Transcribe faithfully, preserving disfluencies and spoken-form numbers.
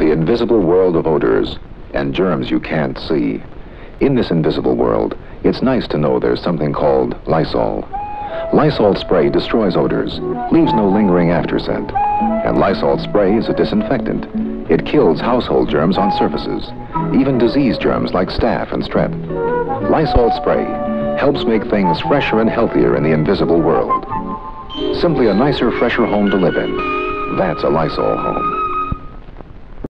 the invisible world of odors and germs you can't see. In this invisible world, it's nice to know there's something called Lysol. Lysol spray destroys odors, leaves no lingering after scent. And Lysol spray is a disinfectant. It kills household germs on surfaces, even disease germs like staph and strep. Lysol spray helps make things fresher and healthier in the invisible world. Simply a nicer, fresher home to live in. That's a Lysol home.